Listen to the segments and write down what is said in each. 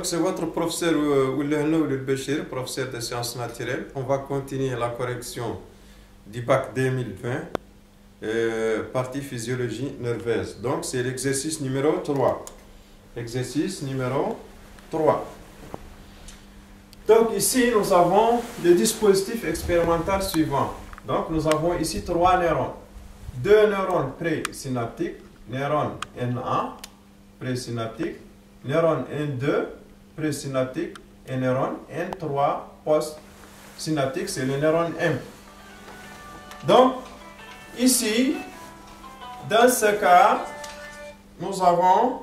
Donc, c'est votre professeur Oulehnou Béchir, professeur de sciences naturelles. On va continuer la correction du bac 2020, partie physiologie nerveuse. Donc, c'est l'exercice numéro 3. Exercice numéro 3. Donc, ici, nous avons le dispositif expérimental suivant. Donc, nous avons ici 3 neurones. 2 neurones présynaptiques, neurone N1 présynaptique, neurone N2 présynaptique et neurone N3 postsynaptique, c'est le neurone M. Donc, ici, dans ce cas, nous avons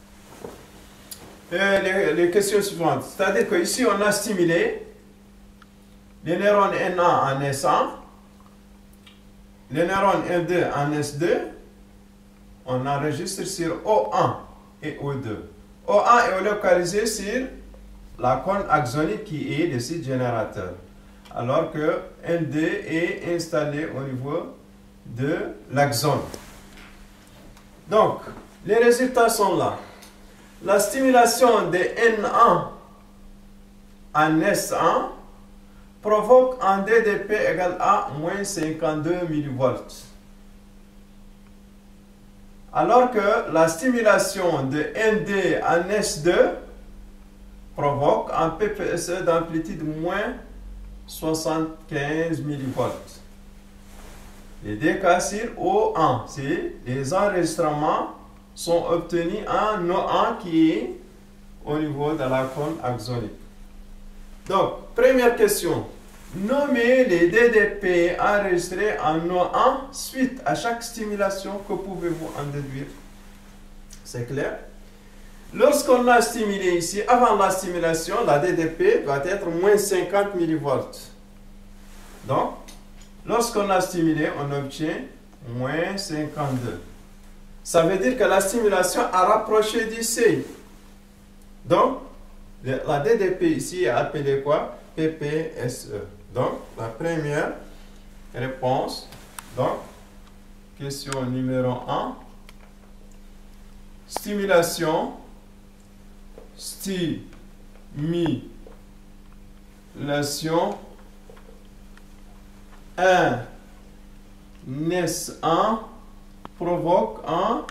les questions suivantes. C'est-à-dire qu'ici, on a stimulé les neurones N1 en S1, les neurones N2 en S2, on enregistre sur O1 et O2. O1 est localisé sur la cône axonique qui est le site générateur, alors que N2 est installé au niveau de l'axone. Donc, les résultats sont là. La stimulation de N1 en S1 provoque un DDP égal à moins 52 mV. Alors que la stimulation de N2 en S2 provoque un PPSE d'amplitude moins 75 mV. Les deux cas sur O1, c'est les enregistrements sont obtenus en O1 qui est au niveau de la cône axonique. Donc, première question. Nommez les DDP enregistrés en O1 suite à chaque stimulation. Que pouvez-vous en déduire? C'est clair? Lorsqu'on a stimulé ici, avant la stimulation, la DDP doit être moins 50 mV. Donc, lorsqu'on a stimulé, on obtient moins 52. Ça veut dire que la stimulation a rapproché du seuil. Donc, la DDP ici est appelée quoi? PPSE. Donc, la première réponse, donc, question numéro 1, stimulation, un S1 provoque un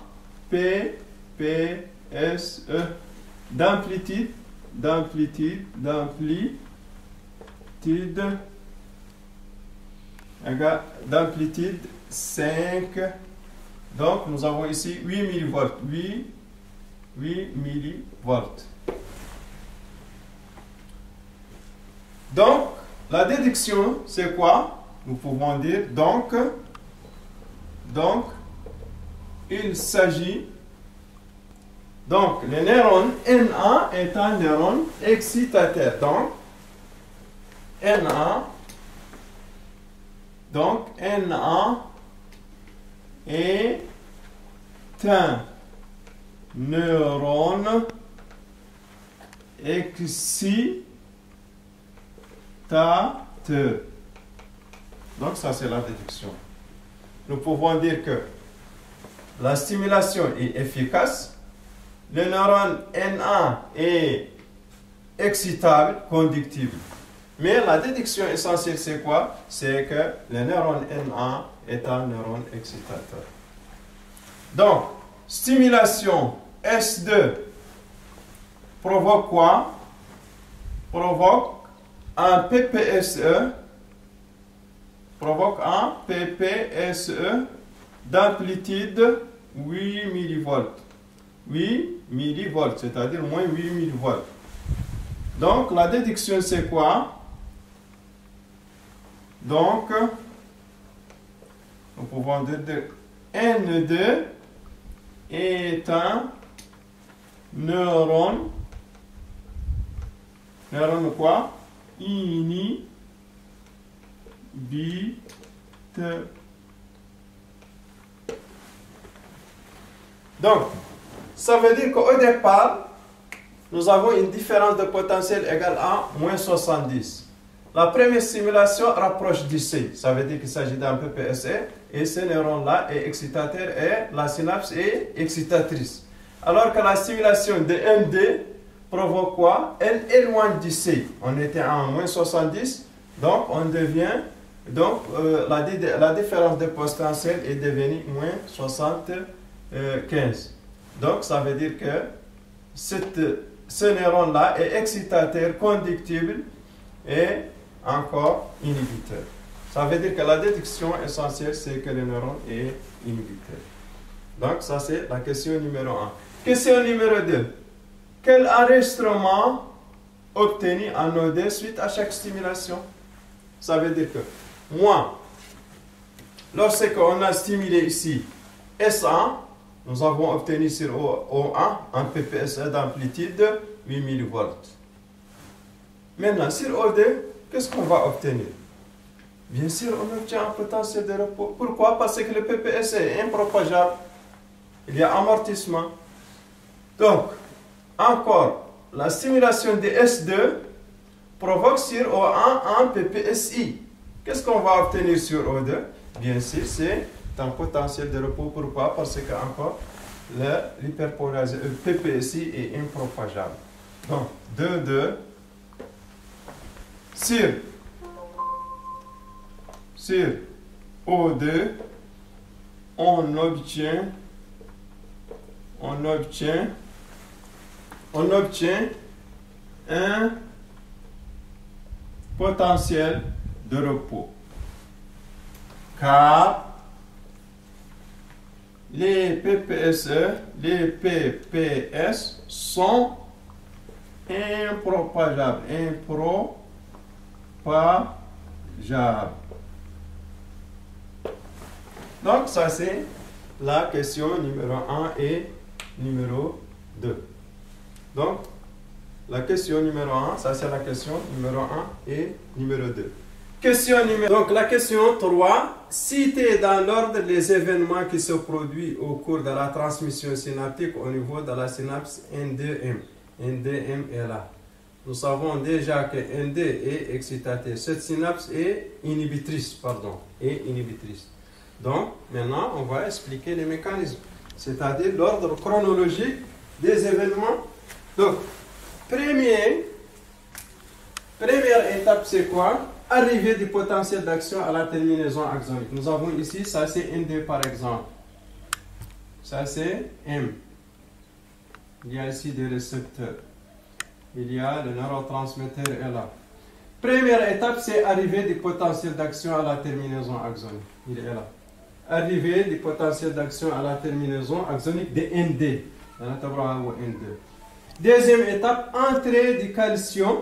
PPSE d'amplitude d'amplitude 5. Donc, nous avons ici 8 mV. 8 mV. Donc, la déduction, c'est quoi? Nous pouvons dire donc il s'agit, donc le neurone N1 est un neurone excitateur. Donc, N1 est un neurone excitateur. Donc, ça, c'est la déduction. Nous pouvons dire que la stimulation est efficace. Le neurone N1 est excitable, conductible. Mais la déduction essentielle, c'est quoi? C'est que le neurone N1 est un neurone excitateur. Donc, stimulation S2 provoque quoi? Provoque un PPSE. D'amplitude 8 mV. 8 mV, c'est-à-dire moins 8 mV. Donc, la déduction, c'est quoi? Donc, nous pouvons dire que N2 est un neurone quoi? Inhibiteur. Donc, ça veut dire qu'au départ, nous avons une différence de potentiel égale à moins 70. La première stimulation rapproche du seuil. Ça veut dire qu'il s'agit d'un PPSE et ce neurone-là est excitateur et la synapse est excitatrice. Alors que la stimulation de M2 provoque quoi? Elle éloigne du C. On était à moins 70, donc on devient, donc la différence de potentiel est devenue moins 75. Donc ça veut dire que ce neuron-là est excitateur, conductible et encore inhibiteur. Ça veut dire que la déduction essentielle, c'est que le neuron est inhibiteur. Donc ça c'est la question numéro 1. Question numéro 2. Quel enregistrement obtenu en OD suite à chaque stimulation? Ça veut dire que moi, lorsqu'on a stimulé ici S1, nous avons obtenu sur O1 un PPSE d'amplitude de 8 mV. Maintenant, sur O2, qu'est-ce qu'on va obtenir? Bien sûr, on obtient un potentiel de repos. Pourquoi? Parce que le PPSE est impropageable. Il y a amortissement. Donc, encore, la stimulation de S2 provoque sur O1 un PPSI. Qu'est-ce qu'on va obtenir sur O2? Bien sûr, c'est un potentiel de repos. Pourquoi? Parce que, encore, l'hyperpolarisation, le PPSI est impropageable. Donc, 2 sur O2, on obtient un potentiel de repos. Car les PPSE, les PPS sont impropageables. Donc, ça c'est la question numéro 1 et numéro 2. Donc, la question numéro 1, ça c'est la question numéro 1 et numéro 2. Donc, la question 3, citez dans l'ordre les événements qui se produisent au cours de la transmission synaptique au niveau de la synapse N2M. N2M est là. Nous savons déjà que N2 est excitateur. Cette synapse est inhibitrice, Donc, maintenant, on va expliquer les mécanismes, c'est-à-dire l'ordre chronologique des événements. Donc, première étape, c'est quoi? Arrivée du potentiel d'action à la terminaison axonique. Nous avons ici, ça c'est N2 par exemple. Ça c'est M. Il y a ici des récepteurs. Il y a le neurotransmetteur est là. Première étape, c'est arrivée du potentiel d'action à la terminaison axonique. Il est là. Arrivée du potentiel d'action à la terminaison axonique de ND. Deuxième étape, entrée du calcium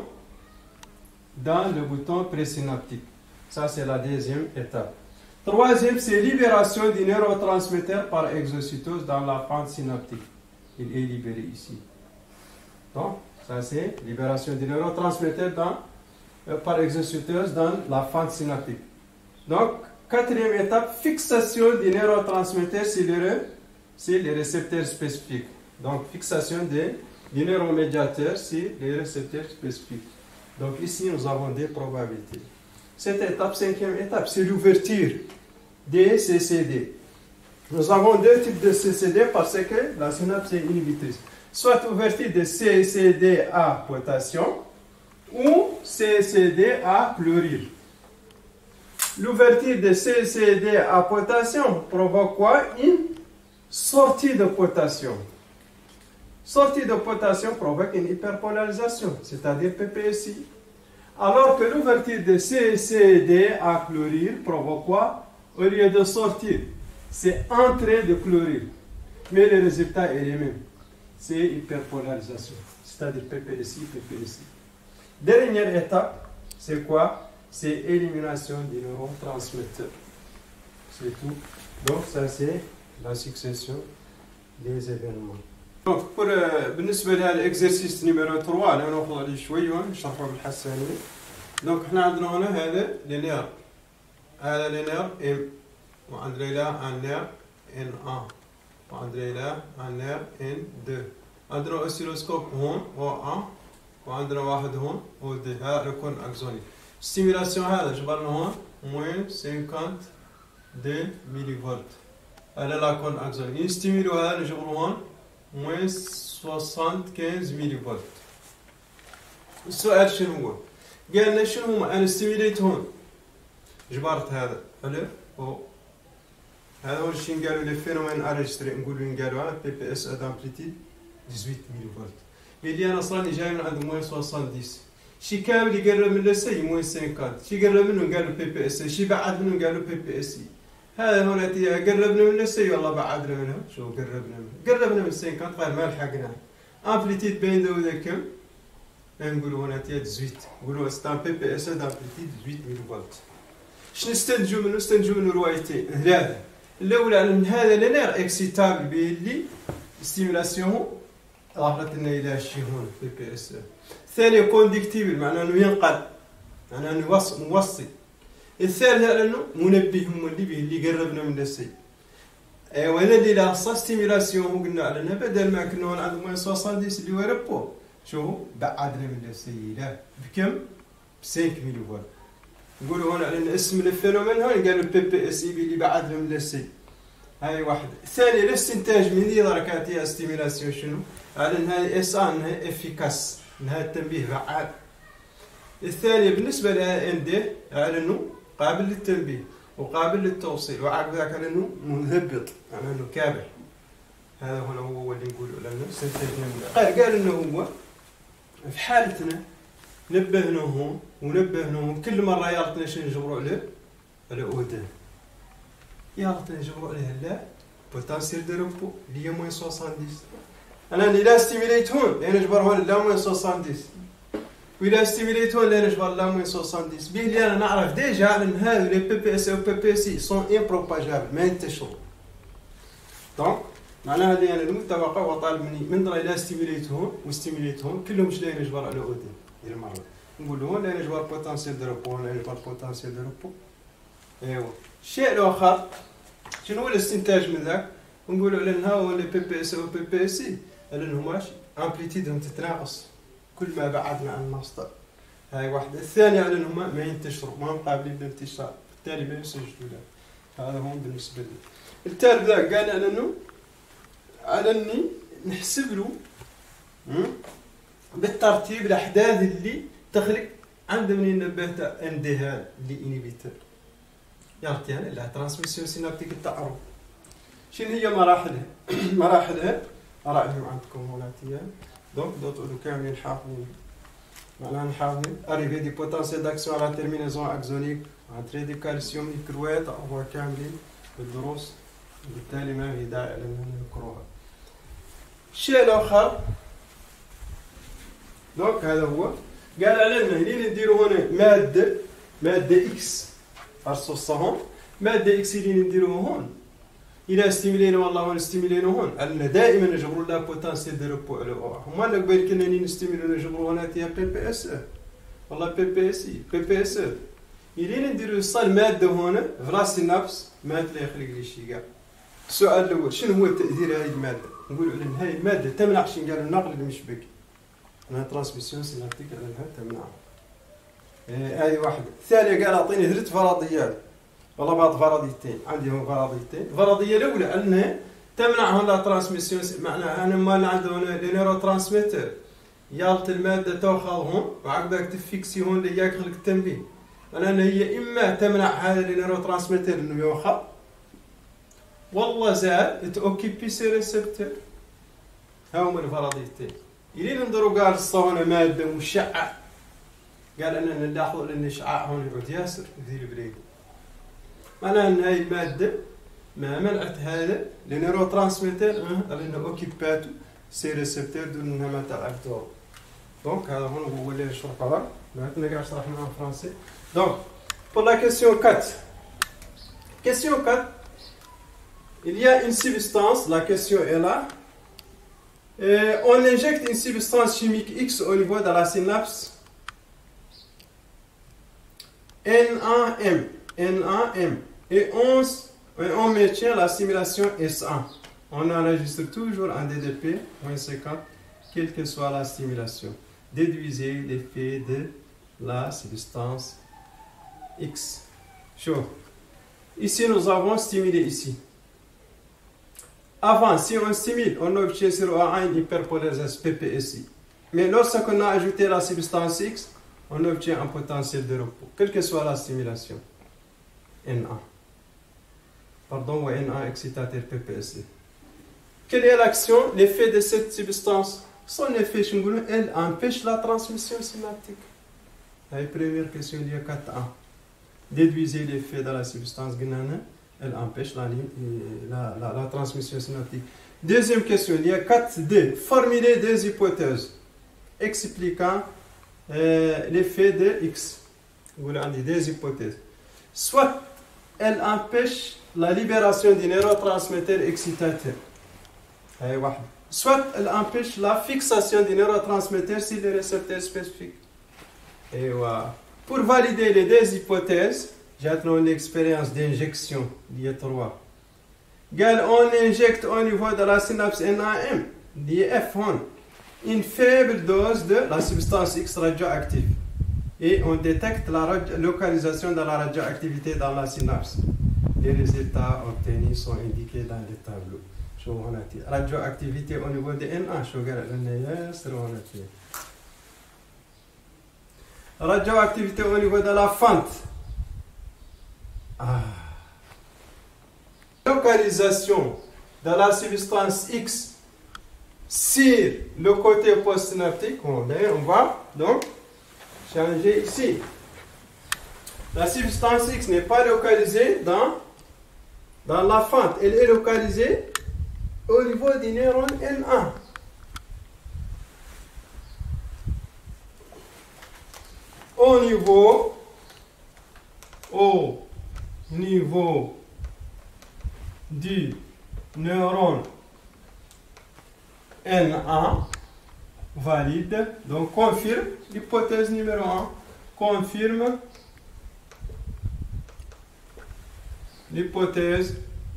dans le bouton présynaptique. Ça, c'est la deuxième étape. Troisième, c'est libération du neurotransmetteur par exocytose dans la fente synaptique. Il est libéré ici. Donc, ça, c'est libération du neurotransmetteur par exocytose dans la fente synaptique. Donc, quatrième étape, fixation du neurotransmetteur sur les récepteurs spécifiques. Donc, fixation du neuromédiateur sur les récepteurs spécifiques. Donc, ici, nous avons des probabilités. Cette étape, cinquième étape, c'est l'ouverture des CCD. Nous avons deux types de CCD parce que la synapse est inhibitrice. Soit ouverture de CCD à potassium ou CCD à chlorure. L'ouverture de CCD à potassium provoque quoi? Une sortie de potassium. Sortie de potassium provoque une hyperpolarisation, c'est-à-dire PPSI. Alors que l'ouverture de CCD à chlorure provoque quoi? Au lieu de sortir, c'est entrée de chlorure. Mais le résultat est le même. C'est hyperpolarisation, c'est-à-dire PPSI. Dernière étape, c'est quoi? C'est élimination du neurotransmetteur. C'est tout. Donc ça c'est la succession des événements. Donc pour بالنسبة للإكزرسيس نيميرو 3 اللي ناخذ عليه شوي ونشرحه بالحسانية. Donc احنا عندنا هنا هذا لينير. هذا لينير M وعندنا له un nerf N1 وعندنا له un nerf N2. عندنا أوسيلوسكوب هون O1 وعندنا واحد هون O2. هذا ركن أكزوني. ستيميلاسيون هذا جبرنا هون موين 52 ملي فولت. هذا لاكون أكزوني. نستيميلو هذا نجبرو هون moins 75 millivolts. السؤال شنو هو؟ قالنا شنو هما انستيميليت هون جبرت هذا الف او هذا هو الشيء قالوا لي فينومين اريجستري نقول لهم قالوا بي بي اس دامبليتيد 18 ميلي فولت قال لي انا اصلا جاي من عند موين 70 شي كامل يقرب من لسي موين 50 شي قرب منهم قالوا بي بي اس شي بعد منهم قالوا بي بي اس هذا هنا قربنا من لسي والله بعدنا منهم شو قربنا من 50 غير ما لحقنا امبليتيد بين ذو كم نقولوا هنا 18 نقولوا ستان بي بي اس دامبليتيد 18 ميلي فولت شنو نستنتجوا منه؟ نستنتجوا منه روايتين ثلاثه. الاولى ان هذا لنا اكسيتابل به اللي ستيمولاسيون ظهرت لنا الى شي هون بي بي اس. الثانيه كونديكتيبل معناه انه ينقل معناه انه موصي. الثالثه لانه منبه هم اللي قربنا من السي. ايوا هذا اللي لا ستيمولاسيون قلنا على بدل ما كنا عند موين 70 اللي هو ريبو شو بعدنا من السي لا بكم؟ ب 5 ميلي فولت. نقولوا هنا لان اسم الفينومين هون قالوا بي بي اس اي اللي بعدنا من السي. هاي واحده. الثانيه الاستنتاج من ذي دركاتها ستيمولاسيون شنو؟ على انها اس انها افيكاس انها التنبيه فعال. الثانيه بالنسبه لها ان دي على انه قابل للتنبيه وقابل للتوصيل وعقب ذاك على انه مهبط على انه كابح. هذا هنا هو اللي نقوله لانه استنتجنا منه. قال انه هو في حالتنا نبهنا هون ونبهنا هون كل مره يعطينا شنو نجبروا عليه؟ على اودان. يعطينا نجبروا عليه لا بوتنسيال دو روبو اللي هي موين 70. انا اللي لا ستيميليت هون لان نجبر هون لا موين 70 ولا ستيميليت هون لا نجبر لا موين 70 به اللي انا نعرف ديجا ان هذو لي بي بي اس او بي بي سي سون امبروباجابل ما ينتشروا. دونك معناها اللي انا المتوقع وطالب مني من درا لا ستيميليت هون وستيميليت هون كلهم مش لا نجبر على اودان الى مره. نقول له هون لا نجبر بوتنسيال دو روبو لا نجبر بوتنسيال دو روبو. ايوا الشيء الاخر شنو هو الاستنتاج من ذاك؟ نقولوا على انها هو لي بي بي اس او بي بي سي على انهم امبليتيدهم تتناقص كل ما بعدنا عن المصدر. هاي واحده. الثانيه على انهم ما ينتشروا ما هم قابلين للانتشار بالتالي ما يسجلوا له. هذا هون بالنسبه لي. الثالث ذاك قال على انه على اني نحسب له بالترتيب الاحداث اللي تخلق عند من نبهت اندهال اللي انيبيتر يعطينا لا ترانسميسيون سينابتيك التعرف. شنو هي مراحلها؟ مراحلها اراهم عندكم هنا. دونك دوتو كاملين حافظين معناها نحافظين اريفي دي بوتنسيال داكسيون على تيرمينيزون اكزونيك انتري دي كالسيوم ميكروات هو كاملين بالدروس بالتالي ما في داعي لنا نذكروها. الشيء الاخر دونك هذا هو قال علينا هنا نديروا هنا ماده اكس ارصوصه هون ماده اكس اللي نديروه هون الى ستيميلينا والله هون ستيميلينا هون عندنا دائما نجبروا لا بوتنسيال دو روبو على او هما اللي قبل كنا نستيميلو نجبروا هنا تي بي بي اس والله بي بي اس بي بي اس الى نديروا صال ماده هنا فلا سينابس ماده لا يخلق لي شي كاع. السؤال الاول شنو هو تاثير هذه الماده؟ نقولوا على هذه الماده تمنع شنو قالوا النقل المشبكي انها ترانسميسيون سينابتيك انها تمنع. هذه واحده. الثانيه قال اعطيني 3 فرضيات والله بعض فرضيتين عندي هون فرضيتين. الفرضيه الاولى انها تمنع هون لا ترانسميسيون معناها انا ما عنده هون لي نيرو ترانسميتر يالت الماده تاخذ هون وعقبك تفيكسي هون اللي يخلق التنبيه. معناها هي اما تمنع هذا لي نيرو ترانسميتر انه ياخذ والله زاد توكيبي سي ريسبتور. هاهما الفرضيتين. الى ننظروا قال الصهونه ماده مشعه قال اننا نلاحظوا ان الاشعاع هون يعود ياسر يدير البريد. معناها ان هاي الماده ما منعت هذا لنيرو ترانسميتر لانه اوكيباتو سي ريسبتور دون انها ما تلعب دور. دونك هذا هو اللي نشرحه ما نقدر نشرح معاه فرنسي. دونك pour la question 4. Question 4. Il y a une substance, la question est là. On injecte une substance chimique X au niveau de la synapse NAM. Et on maintient la simulation S1. On enregistre toujours un DDP -50, quelle que soit la stimulation. Déduisez l'effet de la substance X. Chaud. Ici, nous avons stimulé ici. Avant, si on stimule, on obtient sur A1 une hyperpolarisation PPSI. Mais lorsqu'on a ajouté la substance X, on obtient un potentiel de repos, quelle que soit la stimulation. Na. Pardon, ou Na excitateur PPSC. Quelle est l'action, l'effet de cette substance? Son effet, elle empêche la transmission synaptique. La première question, il y a 4A. Déduisez l'effet de la substance guanine, elle empêche la transmission synaptique. Deuxième question, il y a 4D. Formulez des hypothèses expliquant l'effet de X. Vous avez des hypothèses. Soit elle empêche la libération du neurotransmetteur excitateur. Soit elle empêche la fixation du neurotransmetteur sur les récepteurs spécifiques. Et voilà. Pour valider les deux hypothèses, j'attends l'expérience d'injection, l'IA3. On injecte au niveau de la synapse NAM, l'IF1, une faible dose de la substance X radioactive. Et on détecte la localisation de la radioactivité dans la synapse. Les résultats obtenus sont indiqués dans le tableau. Radioactivité au niveau de NA. Radioactivité au niveau de la fente. Localisation de la substance X sur le côté postsynaptique. On va donc changer ici. La substance X n'est pas localisée dans la fente. Elle est localisée au niveau du neurone NA. Au niveau du neurone NA valide, donc confirme l'hypothèse numéro 1, confirme l'hypothèse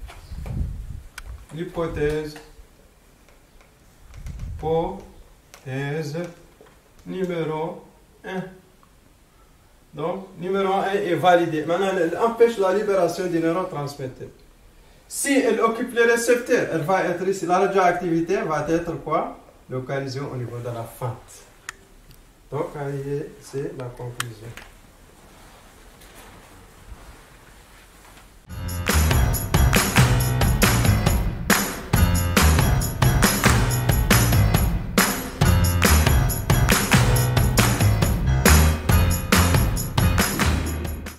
numéro 1. Donc, numéro 1 est validé. Maintenant, elle empêche la libération du neurotransmetteur. Si elle occupe le récepteur, elle va être ici. La radioactivité va être quoi? Localisée au niveau de la fente. Donc, c'est la conclusion.